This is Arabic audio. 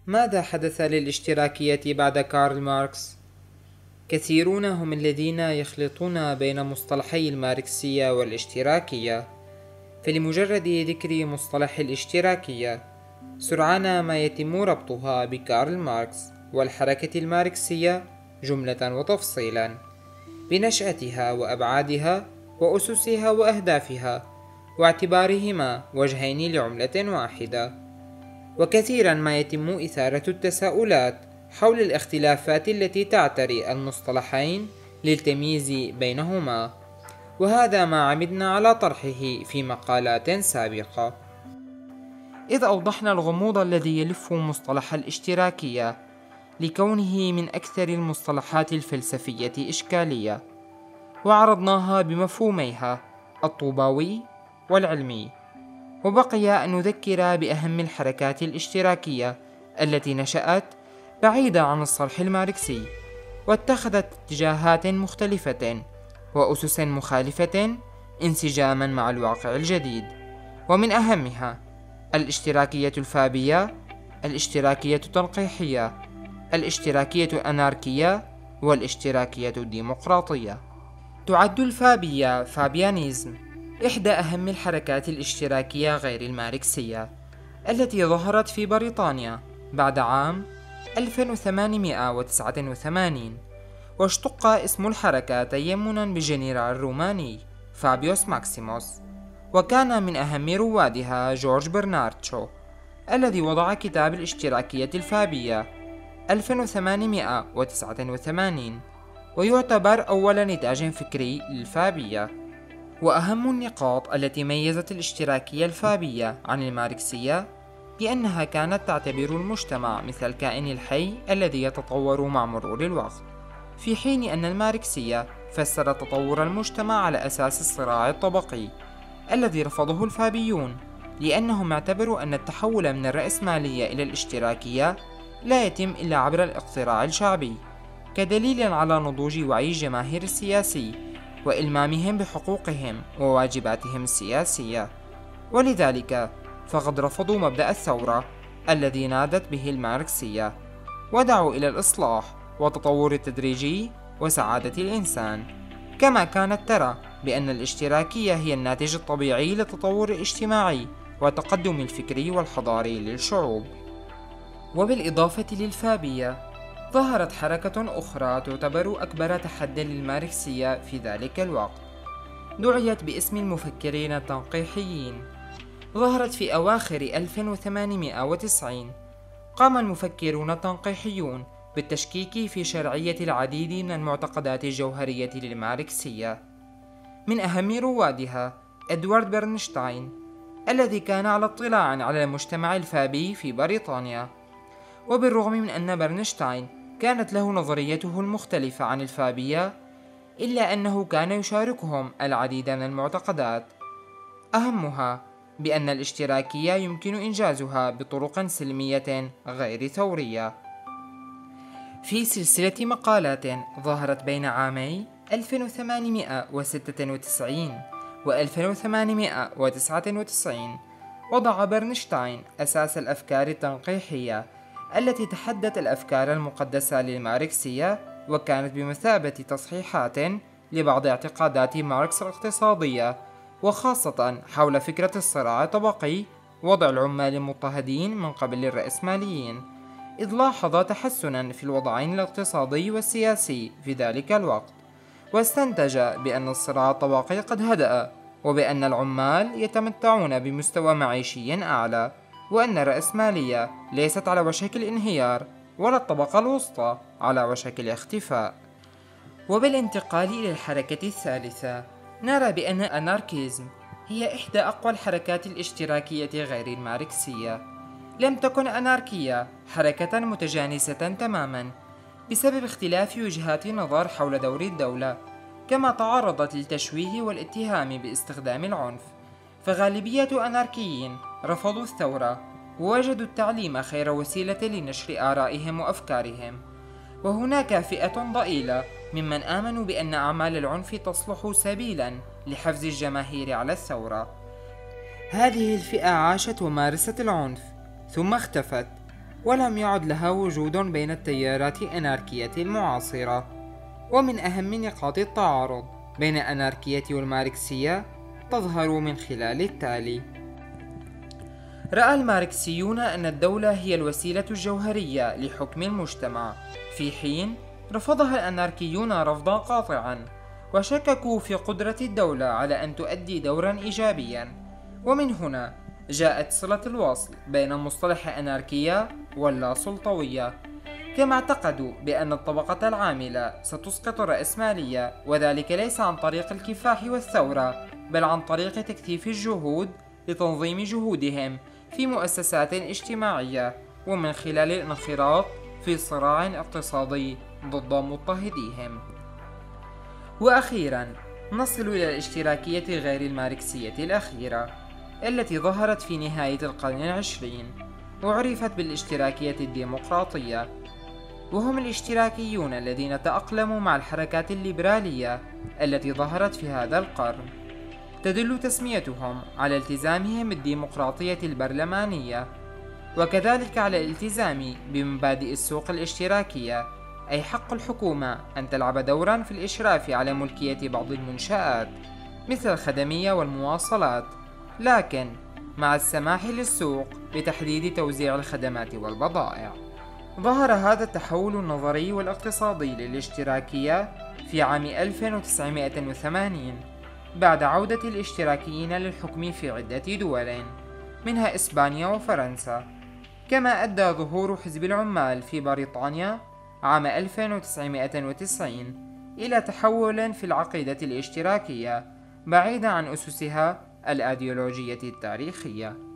ماذا حدث للاشتراكية بعد كارل ماركس؟ كثيرون هم الذين يخلطون بين مصطلحي الماركسية والاشتراكية، فلمجرد ذكر مصطلح الاشتراكية سرعان ما يتم ربطها بكارل ماركس والحركة الماركسية جملة وتفصيلا، بنشأتها وأبعادها وأسسها وأهدافها، واعتبارهما وجهين لعملة واحدة. وكثيرا ما يتم إثارة التساؤلات حول الاختلافات التي تعتري المصطلحين للتمييز بينهما، وهذا ما عمدنا على طرحه في مقالات سابقة، إذ أوضحنا الغموض الذي يلف مصطلح الاشتراكية لكونه من أكثر المصطلحات الفلسفية إشكالية، وعرضناها بمفهوميها الطوباوي والعلمي. وبقي أن نذكر بأهم الحركات الاشتراكية التي نشأت بعيدة عن الصرح الماركسي، واتخذت اتجاهات مختلفة وأسس مخالفة انسجاما مع الواقع الجديد، ومن أهمها الاشتراكية الفابية، الاشتراكية التنقيحية، الاشتراكية الأناركية، والاشتراكية الديمقراطية. تعد الفابية فابيانيزم إحدى أهم الحركات الاشتراكية غير الماركسية التي ظهرت في بريطانيا بعد عام 1889، واشتق اسم الحركة تيمنا بالجنرال الروماني فابيوس ماكسيموس، وكان من أهم روادها جورج برنارد شو الذي وضع كتاب الاشتراكية الفابية 1889، ويعتبر أول نتاج فكري للفابية. وأهم النقاط التي ميزت الاشتراكية الفابية عن الماركسية بأنها كانت تعتبر المجتمع مثل الكائن الحي الذي يتطور مع مرور الوقت، في حين أن الماركسية فسرت تطور المجتمع على أساس الصراع الطبقي الذي رفضه الفابيون، لأنهم اعتبروا أن التحول من الرأسمالية إلى الاشتراكية لا يتم إلا عبر الاقتراع الشعبي، كدليل على نضوج وعي الجماهير السياسي وإلمامهم بحقوقهم وواجباتهم السياسية. ولذلك فقد رفضوا مبدأ الثورة الذي نادت به الماركسية، ودعوا إلى الإصلاح والتطور التدريجي وسعادة الإنسان، كما كانت ترى بأن الاشتراكية هي الناتج الطبيعي للتطور الاجتماعي والتقدم الفكري والحضاري للشعوب. وبالإضافة للفابية ظهرت حركة أخرى تعتبر أكبر تحدٍ للماركسية في ذلك الوقت، دعيت باسم المفكرين التنقيحيين. ظهرت في أواخر 1890. قام المفكرون التنقيحيون بالتشكيك في شرعية العديد من المعتقدات الجوهرية للماركسية، من أهم روادها إدوارد برنشتاين الذي كان على اطلاع على المجتمع الفابي في بريطانيا. وبالرغم من أن برنشتاين كانت له نظريته المختلفة عن الفابية، إلا أنه كان يشاركهم العديد من المعتقدات، أهمها بأن الاشتراكية يمكن إنجازها بطرق سلمية غير ثورية. في سلسلة مقالات ظهرت بين عامي 1896 و 1899 وضع برنشتاين أساس الأفكار التنقيحية التي تحدت الأفكار المقدسة للماركسية، وكانت بمثابة تصحيحات لبعض اعتقادات ماركس الاقتصادية، وخاصة حول فكرة الصراع الطبقي، وضع العمال المضطهدين من قبل الرأسماليين، إذ لاحظ تحسنا في الوضعين الاقتصادي والسياسي في ذلك الوقت، واستنتج بأن الصراع الطبقي قد هدأ، وبأن العمال يتمتعون بمستوى معيشي أعلى، وأن الرأسمالية ليست على وشك الانهيار ولا الطبقة الوسطى على وشك الاختفاء. وبالانتقال إلى الحركة الثالثة، نرى بأن الأناركيزم هي إحدى أقوى الحركات الاشتراكية غير الماركسية. لم تكن أناركية حركة متجانسة تماما بسبب اختلاف وجهات نظر حول دور الدولة، كما تعرضت للتشويه والاتهام باستخدام العنف، فغالبية أناركيين رفضوا الثورة ووجدوا التعليم خير وسيلة لنشر آرائهم وأفكارهم. وهناك فئة ضئيلة ممن آمنوا بأن أعمال العنف تصلح سبيلا لحفز الجماهير على الثورة. هذه الفئة عاشت ومارست العنف ثم اختفت، ولم يعد لها وجود بين التيارات الأناركية المعاصرة. ومن أهم نقاط التعارض بين الأناركية والماركسية تظهر من خلال التالي: رأى الماركسيون أن الدولة هي الوسيلة الجوهرية لحكم المجتمع، في حين رفضها الأناركيون رفضا قاطعا، وشككوا في قدرة الدولة على أن تؤدي دورا إيجابيا. ومن هنا جاءت صلة الوصل بين مصطلح الأناركية واللا سلطوية، كما اعتقدوا بأن الطبقة العاملة ستسقط الرأسمالية، وذلك ليس عن طريق الكفاح والثورة، بل عن طريق تكثيف الجهود لتنظيم جهودهم في مؤسسات اجتماعية، ومن خلال الانخراط في صراع اقتصادي ضد مضطهديهم. وأخيرا نصل إلى الاشتراكية غير الماركسية الأخيرة التي ظهرت في نهاية القرن العشرين، وعرفت بالاشتراكية الديمقراطية، وهم الاشتراكيون الذين تأقلموا مع الحركات الليبرالية التي ظهرت في هذا القرن. تدل تسميتهم على التزامهم بالديمقراطية البرلمانية، وكذلك على الالتزام بمبادئ السوق الاشتراكية، أي حق الحكومة أن تلعب دورا في الإشراف على ملكية بعض المنشآت مثل الخدمية والمواصلات، لكن مع السماح للسوق بتحديد توزيع الخدمات والبضائع. ظهر هذا التحول النظري والاقتصادي للاشتراكية في عام 1980 بعد عودة الاشتراكيين للحكم في عدة دول منها إسبانيا وفرنسا، كما أدى ظهور حزب العمال في بريطانيا عام 1990 إلى تحول في العقيدة الاشتراكية بعيدا عن أسسها الأيديولوجية التاريخية.